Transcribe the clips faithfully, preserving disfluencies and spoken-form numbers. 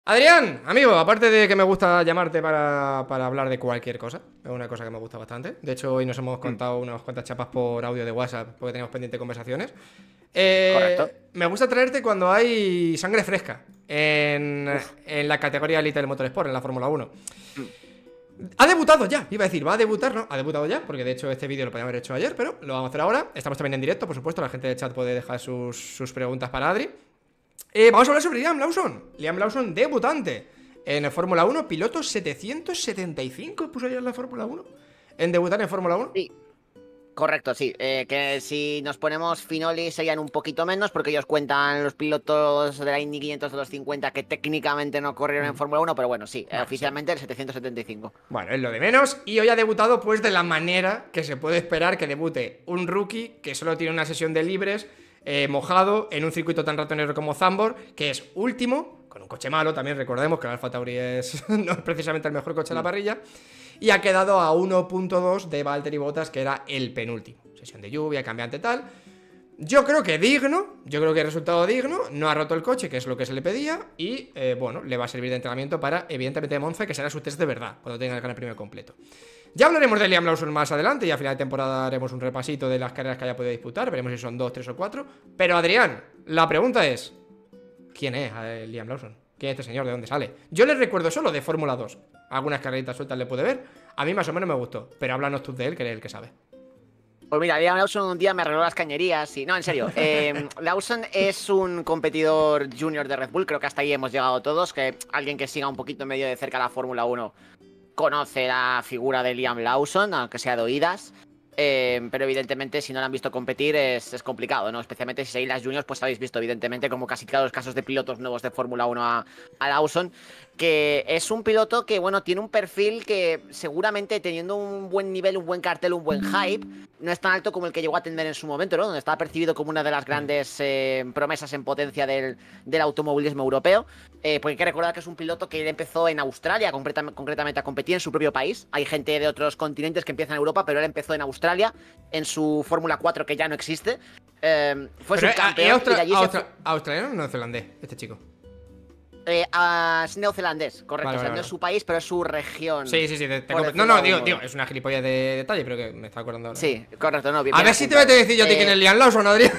Adrián, amigo, aparte de que me gusta llamarte para, para hablar de cualquier cosa, es una cosa que me gusta bastante. De hecho, hoy nos hemos Mm, contado unas cuantas chapas por audio de WhatsApp porque teníamos pendiente conversaciones. correcto. Eh, me gusta traerte cuando hay sangre fresca en, Uf. en la categoría Elite del Motorsport, en la Fórmula uno. Mm, Ha debutado ya, iba a decir, va a debutar, ¿no? Ha debutado ya, porque de hecho este vídeo lo podíamos haber hecho ayer, pero lo vamos a hacer ahora. Estamos también en directo, por supuesto, la gente del chat puede dejar sus, sus preguntas para Adri. Eh, vamos a hablar sobre Liam Lawson. Liam Lawson, debutante en el Fórmula uno, piloto setecientos setenta y cinco, puso ya en la Fórmula uno. En debutar en Fórmula uno. Sí, correcto, sí. Eh, que si nos ponemos Finoli serían un poquito menos porque ellos cuentan los pilotos de la Indy quinientos de los cincuenta que técnicamente no corrieron en Fórmula uno, pero bueno, sí, eh, Bueno, sí. oficialmente el setecientos setenta y cinco. Bueno, es lo de menos. Y hoy ha debutado pues de la manera que se puede esperar que debute un rookie que solo tiene una sesión de libres, eh, mojado, en un circuito tan ratonero como Zandvoort, que es último, con un coche malo, también recordemos que el Alfa Tauri es, no es precisamente el mejor coche de la parrilla, y ha quedado a uno punto dos de Valtteri Bottas, que era el penúltimo. Sesión de lluvia, cambiante tal. Yo creo que digno, yo creo que resultado digno, no ha roto el coche, que es lo que se le pedía, y eh, bueno, le va a servir de entrenamiento para, evidentemente, Monza, que será su test de verdad, cuando tenga el Gran Premio completo. Ya hablaremos de Liam Lawson más adelante, y a final de temporada haremos un repasito de las carreras que haya podido disputar, veremos si son dos, tres o cuatro. Pero Adrián, la pregunta es, ¿quién es eh, Liam Lawson? ¿Quién es este señor? ¿De dónde sale? Yo le recuerdo solo de Fórmula dos, algunas carreritas sueltas le puede ver, a mí más o menos me gustó, pero háblanos tú de él, que eres el que sabe. Pues mira, Liam Lawson un día me arregló las cañerías y... No, en serio. Eh, Lawson es un competidor junior de Red Bull, creo que hasta ahí hemos llegado todos, que alguien que siga un poquito medio de cerca la Fórmula uno conoce la figura de Liam Lawson, aunque sea de oídas. Eh, pero evidentemente si no lo han visto competir es, es complicado, ¿no? Especialmente si seguís las juniors, pues habéis visto evidentemente como casi todos los casos de pilotos nuevos de Fórmula uno a, a Lawson, que es un piloto que, bueno, tiene un perfil que seguramente teniendo un buen nivel, un buen cartel, un buen hype, no es tan alto como el que llegó a tener en su momento, ¿no? Donde estaba percibido como una de las grandes eh, promesas en potencia del, del automovilismo europeo. Eh, porque hay que recordar que es un piloto que él empezó en Australia, concretamente, concretamente a competir en su propio país. Hay gente de otros continentes que empiezan en Europa, pero él empezó en Australia, en su Fórmula cuatro que ya no existe. Eh, fue Pero, subcampeón ¿es y austra de allí se fue... austra australiano o neozelandés, este chico? Eh, a- es neozelandés, correcto. Vale, O sea, vale, no vale. es su país, pero es su región. Sí, sí, sí, te, te Por compre- No, decirlo no, de digo, algún tío, modo. es una gilipollez de detalle, pero que me está acordando ahora. Sí, correcto, no, bien, A bien ver si te voy a apuntado. decir yo a ti quién Eh, es Liam Lawson, Adrián.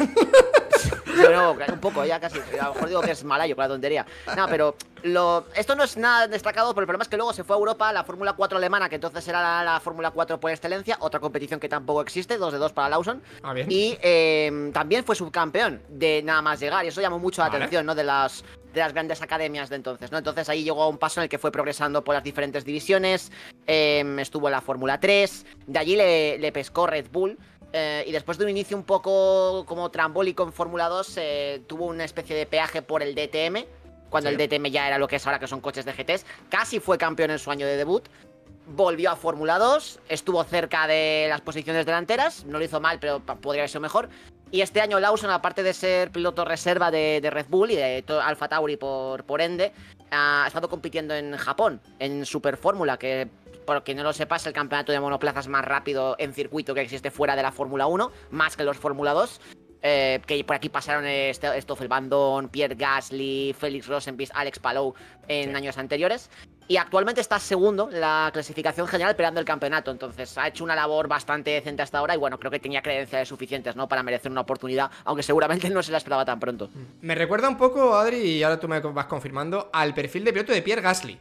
Pero un poco, ya casi. A lo mejor digo que es malayo con la tontería. No, pero lo, esto no es nada destacado, pero el problema es que luego se fue a Europa la Fórmula cuatro alemana, que entonces era la, la Fórmula cuatro por excelencia, otra competición que tampoco existe, dos de dos para Lawson. Ah, bien. Y eh, también fue subcampeón de nada más llegar, y eso llamó mucho la Vale. atención, ¿no? De las, de las grandes academias de entonces, ¿no? Entonces ahí llegó a un paso en el que fue progresando por las diferentes divisiones, eh, estuvo en la Fórmula tres, de allí le, le pescó Red Bull. Eh, y después de un inicio un poco como trambólico en Fórmula dos, eh, tuvo una especie de peaje por el D T M, cuando Sí. el D T M ya era lo que es ahora, que son coches de G Ts. Casi fue campeón en su año de debut. Volvió a Fórmula dos, estuvo cerca de las posiciones delanteras, no lo hizo mal, pero podría haber sido mejor. Y este año Lawson, aparte de ser piloto reserva de, de Red Bull y de Alfa Tauri por, por ende, ha estado compitiendo en Japón, en Super Fórmula, que por quien no lo sepa es el campeonato de monoplazas más rápido en circuito que existe fuera de la Fórmula uno, más que los Fórmula dos. Eh, que por aquí pasaron eh, Stoffel Van Pierre Gasly, Félix Rosenqvist, Alex Palou en Sí. años anteriores. Y actualmente está segundo en la clasificación general peleando el campeonato. Entonces ha hecho una labor bastante decente hasta ahora y bueno, creo que tenía credenciales suficientes, ¿no? Para merecer una oportunidad, aunque seguramente no se la esperaba tan pronto. Me recuerda un poco, Adri, y ahora tú me vas confirmando, al perfil de piloto de Pierre Gasly.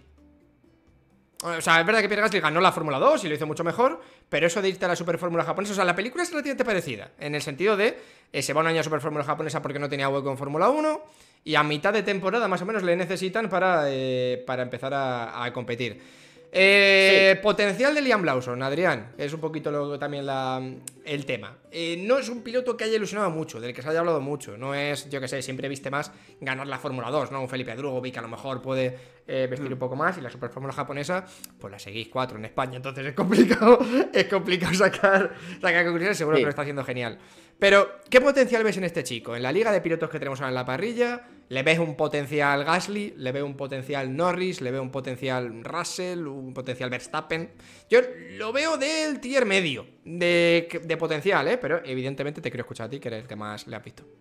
O sea, es verdad que Pierre Gasly ganó la Fórmula dos y lo hizo mucho mejor, pero eso de irte a la Super Fórmula japonesa, o sea, la película es relativamente parecida, en el sentido de eh, se va un año a Super Fórmula japonesa porque no tenía hueco en Fórmula uno, y a mitad de temporada más o menos le necesitan para, eh, para empezar a, a competir. Eh, Sí. Potencial de Liam Lawson, Adrián, que es un poquito luego también la, el tema. Eh, no es un piloto que haya ilusionado mucho, del que se haya hablado mucho. No es, yo que sé, siempre viste más ganar la Fórmula dos, ¿no? Un Felipe Drugovich que a lo mejor puede eh, vestir Mm. un poco más, y la Super Fórmula japonesa, pues la seguís cuatro en España, entonces es complicado, es complicado sacar, sacar conclusiones, seguro Sí. que lo está haciendo genial. Pero, ¿qué potencial ves en este chico? En la liga de pilotos que tenemos ahora en la parrilla, ¿le ves un potencial Gasly? ¿Le veo un potencial Norris? ¿Le veo un potencial Russell? ¿Un potencial Verstappen? Yo lo veo del tier medio de, de potencial, ¿eh? Pero evidentemente te quiero escuchar a ti, que eres el que más le has visto.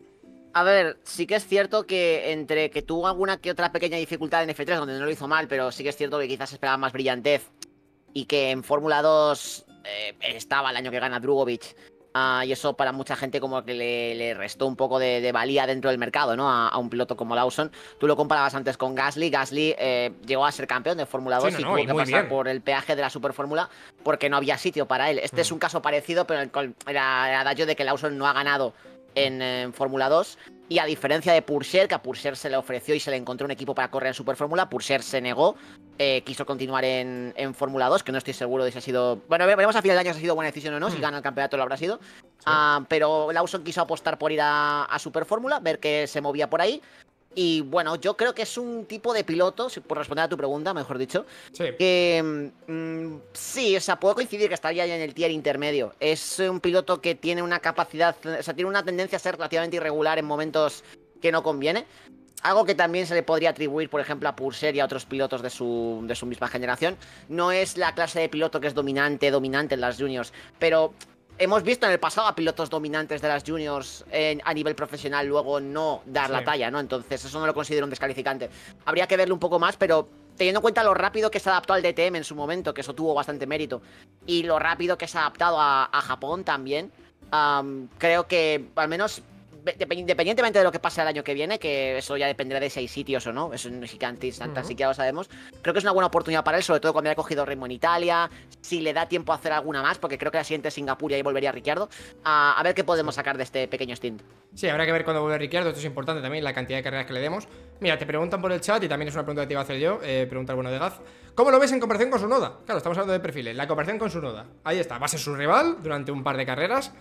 A ver, sí que es cierto que entre que tuvo alguna que otra pequeña dificultad en F tres, donde no lo hizo mal, pero sí que es cierto que quizás esperaba más brillantez y que en Fórmula dos eh, estaba el año que gana Drugovich. Uh, y eso para mucha gente como que le, le restó un poco de, de valía dentro del mercado, ¿no? A, a un piloto como Lawson. Tú lo comparabas antes con Gasly. Gasly eh, llegó a ser campeón de Fórmula dos sí, no, no, y tuvo y que pasar bien. por el peaje de la Super Fórmula porque no había sitio para él. Este mm. es un caso parecido, pero el, era el adagio de que Lawson no ha ganado en, en Fórmula dos. Y a diferencia de Pourchaire, que a Pourchaire se le ofreció y se le encontró un equipo para correr en Super Fórmula, Pourchaire se negó, eh, quiso continuar en, en Fórmula dos, que no estoy seguro de si ha sido... Bueno, veremos a final de año si ha sido buena decisión o no, mm. si gana el campeonato lo habrá sido. Sí. Uh, pero Lawson quiso apostar por ir a, a Super Fórmula, ver que se movía por ahí. Y bueno, yo creo que es un tipo de piloto, por responder a tu pregunta, mejor dicho, sí. que mmm, sí, o sea, puedo coincidir que estaría ya en el tier intermedio. Es un piloto que tiene una capacidad, o sea, tiene una tendencia a ser relativamente irregular en momentos que no conviene. Algo que también se le podría atribuir, por ejemplo, a Pourchaire y a otros pilotos de su, de su misma generación. No es la clase de piloto que es dominante, dominante en las juniors, pero... Hemos visto en el pasado a pilotos dominantes de las juniors en, a nivel profesional luego no dar sí. la talla, ¿no? Entonces eso no lo considero un descalificante. Habría que verlo un poco más, pero teniendo en cuenta lo rápido que se adaptó al D T M en su momento, que eso tuvo bastante mérito, y lo rápido que se ha adaptado a, a Japón también, um, creo que al menos... Independientemente de lo que pase el año que viene, que eso ya dependerá de si hay sitios o no, eso no es tan, tan uh-huh. siquiera lo sabemos. Creo que es una buena oportunidad para él, sobre todo cuando haya cogido ritmo en Italia, si le da tiempo a hacer alguna más, porque creo que la siguiente es Singapur y ahí volvería Ricciardo. A, a ver qué podemos sacar de este pequeño stint. Sí, habrá que ver cuándo vuelve Ricciardo, esto es importante también, la cantidad de carreras que le demos. Mira, te preguntan por el chat y también es una pregunta que te iba a hacer yo, eh, pregunta el bueno de Gaz. ¿Cómo lo ves en comparación con Tsunoda? Claro, estamos hablando de perfiles, la comparación con Tsunoda. Ahí está, va a ser su rival durante un par de carreras.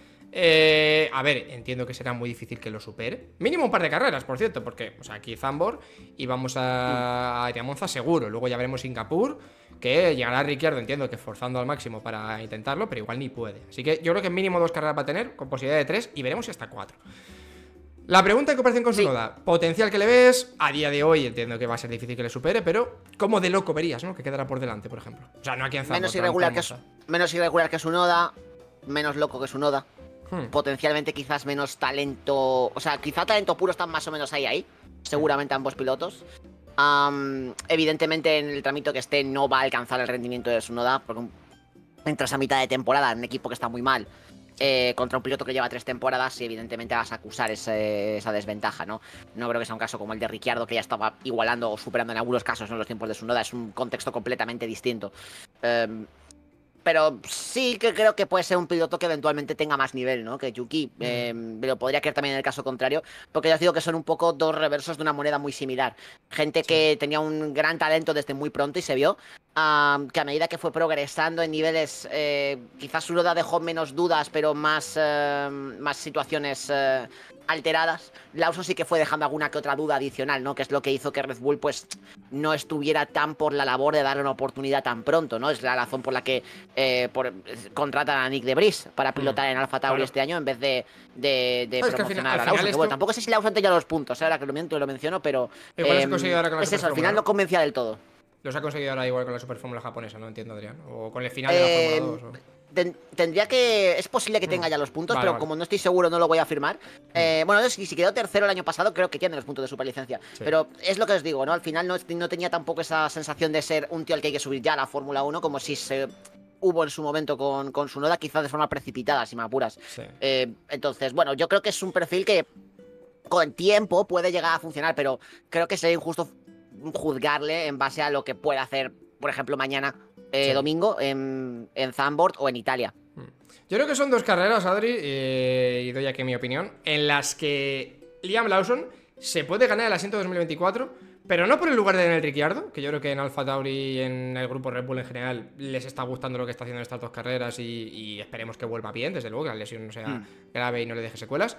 Eh, a ver, entiendo que será muy difícil que lo supere. Mínimo un par de carreras, por cierto, porque, o sea, aquí Zandvoort y vamos a, a Monza seguro. Luego ya veremos Singapur, que llegará Ricciardo, entiendo que forzando al máximo para intentarlo, pero igual ni puede. Así que yo creo que mínimo dos carreras va a tener, con posibilidad de tres, y veremos si hasta cuatro. La pregunta en comparación con Tsunoda, sí. potencial que le ves, a día de hoy entiendo que va a ser difícil que le supere, pero ¿cómo de loco verías, no? Que quedará por delante, por ejemplo. O sea, no aquí en Zandvoort, menos irregular que menos irregular que Tsunoda, menos loco que Tsunoda. Hmm. Potencialmente quizás menos talento. O sea, quizá talento puro están más o menos ahí, ahí. Seguramente ambos pilotos. Um, evidentemente en el trámite que esté no va a alcanzar el rendimiento de Tsunoda, porque entras a mitad de temporada en un equipo que está muy mal, eh, contra un piloto que lleva tres temporadas y evidentemente vas a acusar ese, esa desventaja, ¿no? No creo que sea un caso como el de Ricciardo, que ya estaba igualando o superando en algunos casos, ¿no?, los tiempos de Tsunoda. Es un contexto completamente distinto. Um, Pero sí que creo que puede ser un piloto que eventualmente tenga más nivel, ¿no?, que Yuki. Mm. Eh, pero podría creer también en el caso contrario, porque ya os digo que son un poco dos reversos de una moneda muy similar. Gente sí. que tenía un gran talento desde muy pronto y se vio uh, que a medida que fue progresando en niveles, eh, quizás Tsunoda dejó menos dudas, pero más, uh, más situaciones uh, alteradas. Lawson sí que fue dejando alguna que otra duda adicional, ¿no?, que es lo que hizo que Red Bull pues no estuviera tan por la labor de darle una oportunidad tan pronto, ¿no? Es la razón por la que eh, por, contratan a Nick de Vries para pilotar mm, en Alfa Tauri claro. este año en vez de, de, de no, promocionar es que al final, a al Lawson. final esto... Bueno, tampoco sé si Lawson tenía los puntos, ahora que lo, miento, lo menciono, pero igual eh, has conseguido ahora con la es eso, al final no convencía del todo. Los ha conseguido ahora igual con la Super Fórmula japonesa, no entiendo, Adrián. O con el final de la eh, Fórmula dos. O... Ten, tendría que... Es posible que tenga ya los puntos, vale, pero vale. como no estoy seguro no lo voy a afirmar. Eh, bueno, si, si quedó tercero el año pasado, creo que tiene los puntos de superlicencia. Sí. Pero es lo que os digo, ¿no? Al final no, no tenía tampoco esa sensación de ser un tío al que hay que subir ya a la Fórmula uno, como si se... hubo en su momento con, con Tsunoda, quizás de forma precipitada, si me apuras. Sí. Eh, entonces, bueno, yo creo que es un perfil que con tiempo puede llegar a funcionar, pero creo que sería injusto juzgarle en base a lo que pueda hacer, por ejemplo, mañana, eh, sí. domingo, en, en Zandvoort o en Italia. Yo creo que son dos carreras, Adri, eh, y doy aquí mi opinión, en las que Liam Lawson se puede ganar el asiento dos mil veinticuatro, pero no por el lugar de Daniel Ricciardo, que yo creo que en Alfa Tauri y en el grupo Red Bull en general les está gustando lo que está haciendo en estas dos carreras y, y esperemos que vuelva bien, desde luego, que la lesión no sea mm. grave y no le deje secuelas.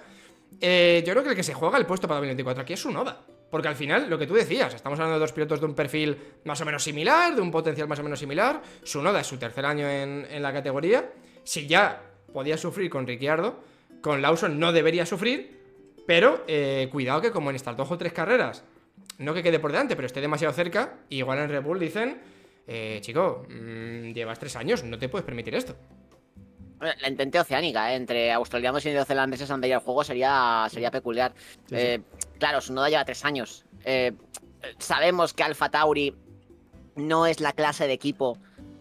Eh, yo creo que el que se juega el puesto para dos mil veinticuatro aquí es Tsunoda. Porque al final, lo que tú decías, estamos hablando de dos pilotos de un perfil más o menos similar, de un potencial más o menos similar. Tsunoda es su tercer año en, en la categoría. Si ya podía sufrir con Ricciardo, con Lawson no debería sufrir. Pero eh, cuidado que como en estas dos o tres carreras, no que quede por delante, pero esté demasiado cerca, igual en Red Bull dicen, eh, chico, mmm, llevas tres años, no te puedes permitir esto. La intenté oceánica, ¿eh? Entre australianos y neozelandeses donde ir al juego sería, sería peculiar. Sí, eh, sí. Claro, Tsunoda lleva tres años. Eh, sabemos que Alpha Tauri no es la clase de equipo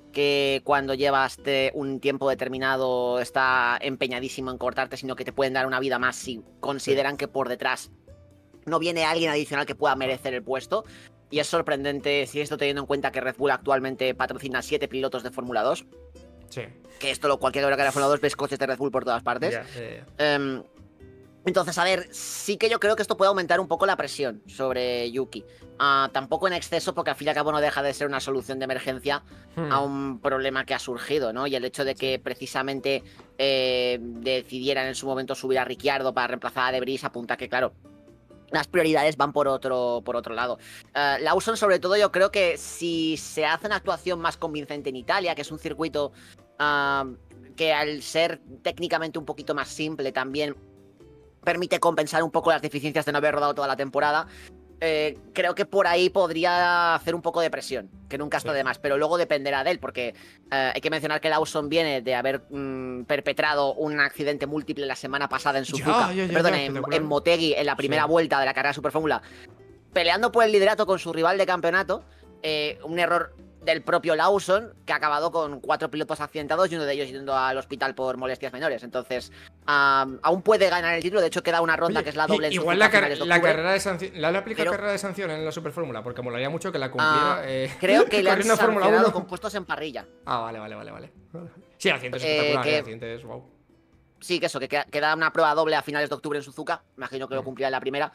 que cuando llevas un tiempo determinado está empeñadísimo en cortarte, sino que te pueden dar una vida más si consideran que por detrás no viene alguien adicional que pueda merecer el puesto. Y es sorprendente si esto teniendo en cuenta que Red Bull actualmente patrocina siete pilotos de Fórmula dos. Sí. Que esto, lo, cualquier hora que haya Fórmula dos, ves coches de Red Bull por todas partes. Yeah, yeah, yeah. Um, entonces, a ver, sí que yo creo que esto puede aumentar un poco la presión sobre Yuki. Uh, tampoco en exceso, porque al fin y al cabo no deja de ser una solución de emergencia hmm. a un problema que ha surgido, ¿no? Y el hecho de que precisamente eh, decidieran en su momento subir a Ricciardo para reemplazar a De Vries apunta que, claro, las prioridades van por otro, por otro lado. Uh, Lawson, sobre todo, yo creo que si se hace una actuación más convincente en Italia, que es un circuito uh, que al ser técnicamente un poquito más simple también permite compensar un poco las deficiencias de no haber rodado toda la temporada, eh, creo que por ahí podría hacer un poco de presión, que nunca está sí. de más, pero luego dependerá de él, porque eh, hay que mencionar que Lawson viene de haber mm, perpetrado un accidente múltiple la semana pasada en Suzuka, ya, ya, ya, perdón, ya, en, en Motegi, en la primera sí. vuelta de la carrera Super Fórmula, peleando por el liderato con su rival de campeonato, eh, un error del propio Lawson, que ha acabado con cuatro pilotos accidentados y uno de ellos yendo al hospital por molestias menores. Entonces, um, aún puede ganar el título. De hecho, queda una ronda Oye, que es la doble. Igual la, car de la carrera de sanción. ¿La han aplicado pero... carrera de sanción en la Super Fórmula? Porque molaría mucho que la cumpliera. Uh, eh, creo que le han sancionado con puestos en parrilla. Ah, vale, vale, vale, vale. Sí, el accidente es espectacular. Eh, que... El accidente es wow. Sí, que eso, que queda una prueba doble a finales de octubre en Suzuka. Imagino que lo cumplirá en la primera.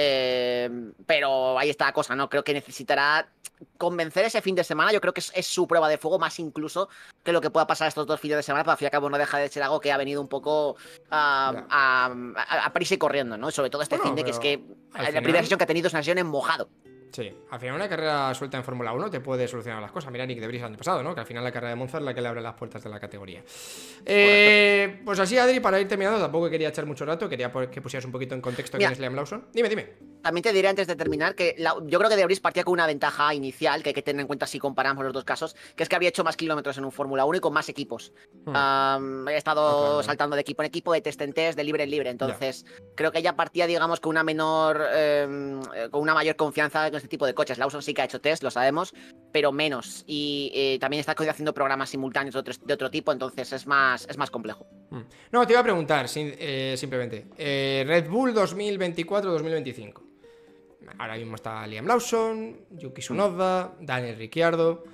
Eh, pero ahí está la cosa, ¿no? Creo que necesitará convencer ese fin de semana. Yo creo que es, es su prueba de fuego, más incluso que lo que pueda pasar estos dos fines de semana. Pero al fin y al cabo no deja de ser algo que ha venido un poco uh, a, a, a prisa y corriendo, ¿no? Sobre todo este bueno, fin de que es que la final... primera sesión que ha tenido es una sesión en mojado. Sí, al final una carrera suelta en Fórmula uno te puede solucionar las cosas. Mira Nick de Vries el año pasado, ¿no? Que al final la carrera de Monza es la que le abre las puertas de la categoría. Eh, pues así, Adri, para ir terminando, tampoco quería echar mucho rato. Quería que pusieras un poquito en contexto Mira, quién es Liam Lawson. Dime, dime. También te diré antes de terminar que la, yo creo que de Vries partía con una ventaja inicial que hay que tener en cuenta si comparamos los dos casos, que es que había hecho más kilómetros en un Fórmula uno y con más equipos. Hmm. Um, he estado ah, claro. saltando de equipo en equipo, de test en test, de libre en libre. Entonces, ya. creo que ella partía, digamos, con una menor, eh, con una mayor confianza en este tipo de coches. Lawson sí que ha hecho test, lo sabemos, pero menos. Y eh, también está haciendo programas simultáneos de otro, de otro tipo, entonces es más, es más complejo. No, te iba a preguntar, sin, eh, simplemente. Eh, Red Bull dos mil veinticuatro dos mil veinticinco. Ahora mismo está Liam Lawson, Yuki Tsunoda, Daniel Ricciardo.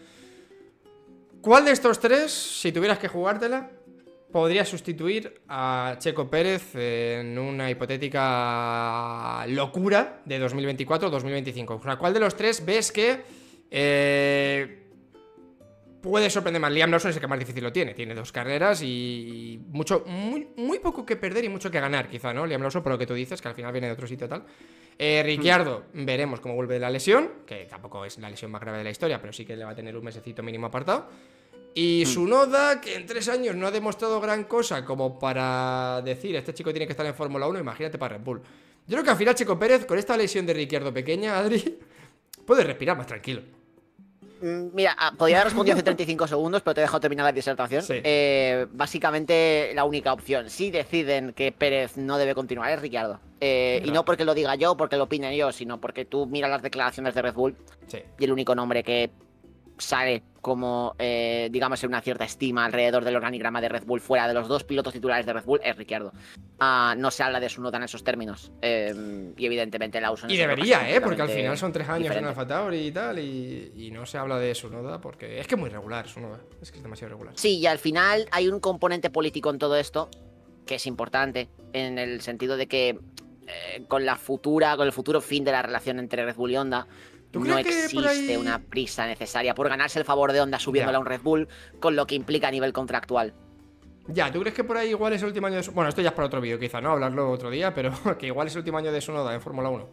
¿Cuál de estos tres, si tuvieras que jugártela, podría sustituir a Checo Pérez en una hipotética locura de dos mil veinticuatro dos mil veinticinco? O sea, ¿cuál de los tres ves que eh, puede sorprender más? Liam Lawson es el que más difícil lo tiene. Tiene dos carreras y mucho, muy, muy poco que perder y mucho que ganar, quizá, ¿no? Liam Lawson, por lo que tú dices, que al final viene de otro sitio tal. Eh, Ricciardo, mm. veremos cómo vuelve de la lesión, que tampoco es la lesión más grave de la historia, pero sí que le va a tener un mesecito mínimo apartado. Y Tsunoda, que en tres años no ha demostrado gran cosa como para decir, este chico tiene que estar en Fórmula uno, imagínate para Red Bull. Yo creo que al final Checo Pérez, con esta lesión de Ricciardo pequeña, Adri, puede respirar más tranquilo. Mira, podría haber respondido hace treinta y cinco segundos, pero te he dejado terminar la disertación. Sí. Eh, básicamente, la única opción, si deciden que Pérez no debe continuar, es Ricciardo. Eh, no. Y no porque lo diga yo, porque lo opine yo, sino porque tú miras las declaraciones de Red Bull sí. y el único nombre que sale como, eh, digamos, en una cierta estima alrededor del organigrama de Red Bull fuera de los dos pilotos titulares de Red Bull es Ricciardo. Uh, no se habla de Tsunoda en esos términos. Eh, y evidentemente Lawson... Y debería, ¿eh? Porque al final son tres años diferente. en Alpha Tauri y tal, y, y no se habla de Tsunoda porque es que es muy regular Tsunoda. Es que es demasiado regular. Sí, y al final hay un componente político en todo esto que es importante, en el sentido de que eh, con la futura, con el futuro fin de la relación entre Red Bull y Honda, no existe ahí... una prisa necesaria por ganarse el favor de Honda subiéndola a un Red Bull, con lo que implica a nivel contractual. Ya, ¿tú crees que por ahí igual es el último año de... Bueno, esto ya es para otro vídeo quizá, ¿no? Hablarlo otro día, pero que igual es el último año de Tsunoda en Fórmula uno.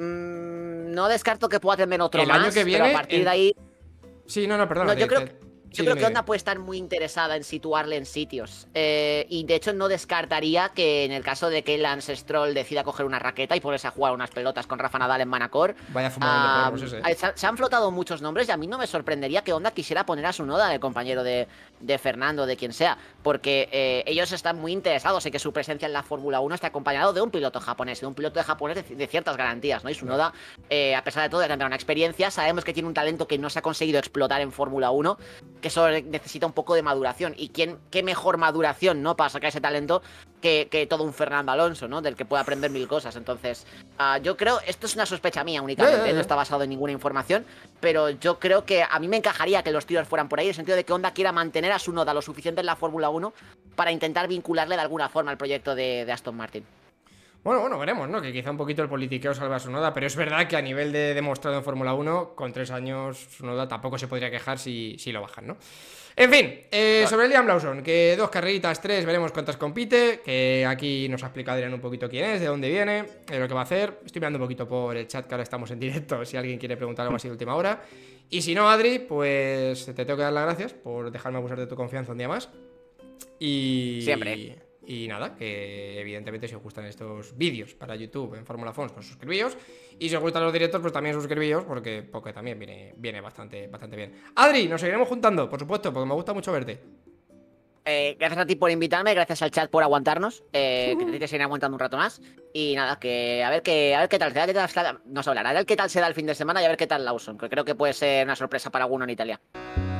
Mm, no descarto que pueda tener otro el más, año que viene, pero a partir en... de ahí... Sí, no, no, perdona. No, yo te, creo te... que... Yo creo que Honda puede estar muy interesada en situarle en sitios. Eh, y de hecho no descartaría que en el caso de que Lance Stroll decida coger una raqueta y ponerse a jugar unas pelotas con Rafa Nadal en Manacor. Vaya fumado um, de porros ese. Se han flotado muchos nombres y a mí no me sorprendería que Honda quisiera poner a Tsunoda, el compañero de, de Fernando, de quien sea. Porque eh, ellos están muy interesados en que su presencia en la Fórmula uno esté acompañado de un piloto japonés, de un piloto de japonés de, de ciertas garantías, ¿no? Y Tsunoda, eh, a pesar de todo, de tener una experiencia, sabemos que tiene un talento que no se ha conseguido explotar en Fórmula uno, que solo necesita un poco de maduración. ¿Y quién, qué mejor maduración, ¿no? Para sacar ese talento que, que todo un Fernando Alonso, ¿no? Del que puede aprender mil cosas. Entonces, uh, yo creo, esto es una sospecha mía únicamente, yeah, yeah, yeah. no está basado en ninguna información, pero yo creo que a mí me encajaría que los tiros fueran por ahí, en el sentido de que Honda quiera mantener a Tsunoda lo suficiente en la Fórmula uno para intentar vincularle de alguna forma al proyecto de, de Aston Martin. Bueno, bueno, veremos, ¿no? Que quizá un poquito el politiqueo salva a Tsunoda, pero es verdad que a nivel de demostrado en Fórmula uno, con tres años, Tsunoda tampoco se podría quejar si, si lo bajan, ¿no? En fin, eh, claro. Sobre Liam Lawson, que dos carreritas, tres, veremos cuántas compite, que aquí nos ha explicado Adrián un poquito quién es, de dónde viene, eh, lo que va a hacer. Estoy mirando un poquito por el chat, que ahora estamos en directo, si alguien quiere preguntar algo así de última hora. Y si no, Adri, pues te tengo que dar las gracias por dejarme abusar de tu confianza un día más. Y... Siempre. Y nada, que evidentemente si os gustan estos vídeos para YouTube en Fórmula Fons, pues suscribíos. Y si os gustan los directos, pues también suscribíos, porque, porque también viene, viene bastante, bastante bien. Adri, nos seguiremos juntando, por supuesto, porque me gusta mucho verte. Eh, gracias a ti por invitarme, gracias al chat por aguantarnos, eh, uh -huh. que te seguiré aguantando un rato más. Y nada, que a ver, que, a ver qué tal se da, qué tal, no se hablará, a ver qué tal se da el fin de semana y a ver qué tal Lawson, que creo que puede ser una sorpresa para alguno en Italia.